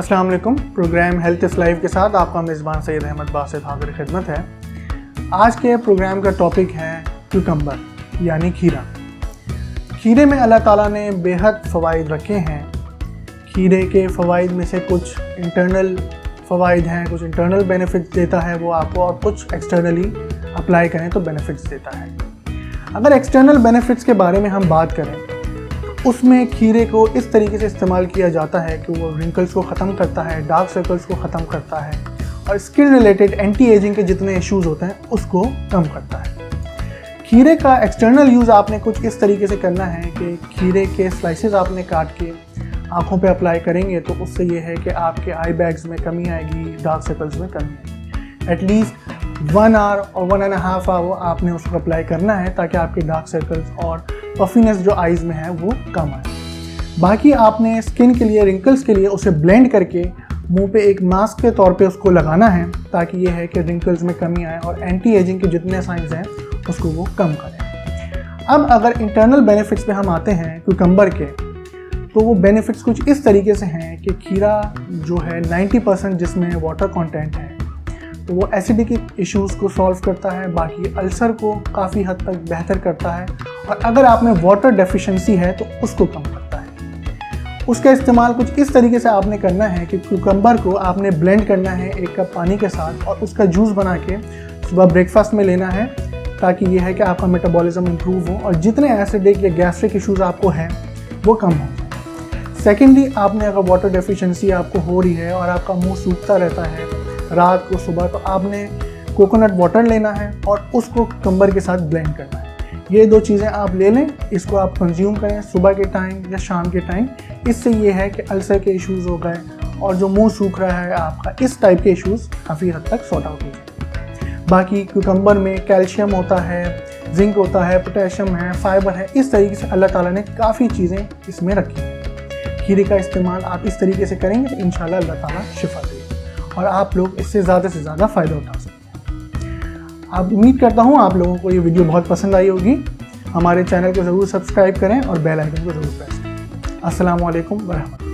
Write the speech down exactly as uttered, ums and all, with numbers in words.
अस्सलाम वालेकुम। Programme health is life के साथ आपका मेज़बान सैयद अहमद बासित हाज़िर खिदमत है। आज के प्रोग्राम का टॉपिक है क्यूकम्बर यानी खीरा। खीरे में अल्लाह ताला ने बेहद फ़वाइद रखे हैं। खीरे के फ़वाइद में से कुछ इंटरनल फ़वाइद हैं, कुछ इंटरनल बेनिफिट्स देता है वो आपको, और कुछ एक्सटर्नली अप्लाई करें तो बेनिफिट्स देता है। अगर एक्सटर्नल बेनिफिट्स के बारे में हम बात करें उसमें खीरे को इस तरीके से इस्तेमाल किया जाता है कि वो रिंकल्स को ख़त्म करता है, डार्क सर्कल्स को ख़त्म करता है और स्किन रिलेटेड एंटी एजिंग के जितने इश्यूज़ होते हैं उसको कम करता है। खीरे का एक्सटर्नल यूज़ आपने कुछ इस तरीके से करना है कि खीरे के स्लाइसेस आपने काट के आँखों पे अप्लाई करेंगे तो उससे ये है कि आपके आई बैग्स में कमी आएगी, डार्क सर्कल्स में कमी आएगी। एटलीस्ट वन आवर और वन एंड हाफ आवर आपने उसको अप्लाई करना है ताकि आपके डार्क सर्कल्स और पफीनेस जो आइज़ में है वो कम आए। बाकी आपने स्किन के लिए, रिंकल्स के लिए उसे ब्लेंड करके मुंह पे एक मास्क के तौर पे उसको लगाना है ताकि ये है कि रिंकल्स में कमी आए और एंटी एजिंग के जितने साइंस हैं उसको वो कम करें। अब अगर इंटरनल बेनिफिट्स पे हम आते हैं क्यूकम्बर के, तो वो बेनिफिट्स कुछ इस तरीके से हैं कि खीरा जो है नब्बे परसेंट जिसमें वाटर कंटेंट है तो वो एसिडिक इश्यूज़ को सॉल्व करता है, बाकी अल्सर को काफ़ी हद तक बेहतर करता है और अगर आप में वाटर डेफिशिएंसी है तो उसको कम करता है। उसका इस्तेमाल कुछ इस तरीके से आपने करना है कि क्यूकम्बर को आपने ब्लेंड करना है एक कप पानी के साथ और उसका जूस बना के सुबह ब्रेकफास्ट में लेना है ताकि ये है कि आपका मेटाबॉलिज्म इम्प्रूव हो और जितने एसिडिक या गैस्ट्रिक इश्यूज़ आपको हैं वो कम हो जाए। सेकेंडली, आपने अगर वाटर डेफिशिएंसी आपको हो रही है और आपका मुँह सूखता रहता है रात को सुबह, तो आपने कोकोनट वाटर लेना है और उसको क्यूकम्बर के साथ ब्लेंड करना है। ये दो चीज़ें आप ले लें, इसको आप कंज्यूम करें सुबह के टाइम या शाम के टाइम। इससे ये है कि अल्सर के इश्यूज़ हो गए और जो मुंह सूख रहा है आपका, इस टाइप के इश्यूज़ काफ़ी हद तक सॉर्ट आउट हो जाए। बाकी क्यूकम्बर में कैल्शियम होता है, जिंक होता है, पोटेशियम है, फाइबर है, इस तरीके से अल्लाह ताला ने काफ़ी चीज़ें इसमें रखी हैं। खीरे का इस्तेमाल आप इस तरीके से करेंगे तो इंशाल्लाह अल्लाह ताला शिफा देगा और आप लोग इससे ज़्यादा से ज़्यादा फ़ायदा उठा सकते हैं। आप उम्मीद करता हूँ आप लोगों को ये वीडियो बहुत पसंद आई होगी। हमारे चैनल को ज़रूर सब्सक्राइब करें और बेल आइकन को ज़रूर प्रेस करें। अस्सलाम वालेकुम व रहमतुल्लाह।